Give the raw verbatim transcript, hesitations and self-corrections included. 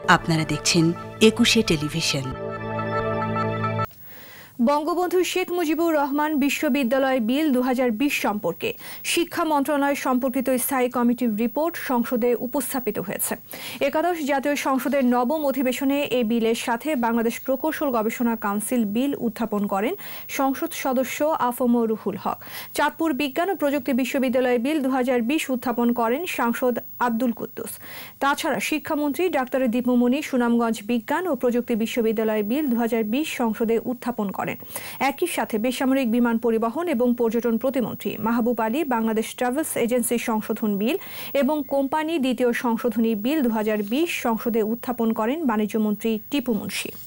আপনারা দেখছেন একুশে টেলিভিশন। বঙ্গবন্ধু শেখ মুজিবুর রহমান বিশ্ববিদ্যালয় বিল দুই হাজার বিশ সম্পর্কে শিক্ষা মন্ত্রণালয় সম্পর্কিত স্থায়ী কমিটির রিপোর্ট সংসদে উপস্থাপিত হয়েছে। একাদশ জাতীয় সংসদের নবম অধিবেশনে এই বিলের সাথে বাংলাদেশ প্রকৌশল গবেষণা কাউন্সিল বিল উত্থাপন করেন সংসদ সদস্য আফম রুহুল হক। চাঁদপুর বিজ্ঞান ও প্রযুক্তি বিশ্ববিদ্যালয় বিল দুই হাজার বিশ উত্থাপন করেন সাংসদ আব্দুল কুদ্দুস। তাছাড়া শিক্ষামন্ত্রী ডাক্তার দীপুমণি সুনামগঞ্জ বিজ্ঞান ও প্রযুক্তি বিশ্ববিদ্যালয় বিল দুই হাজার বিশ সংসদে উত্থাপন করেন। একই সাথে বেসামরিক বিমান পরিবহন এবং পর্যটন প্রতিমন্ত্রী মাহবুব আলী বাংলাদেশ ট্রাভেলস এজেন্সি সংশোধন বিল এবং কোম্পানি দ্বিতীয় সংশোধনী বিল দুই হাজার বিশ সংসদে উত্থাপন করেন বাণিজ্যমন্ত্রী টিপু মুনশি।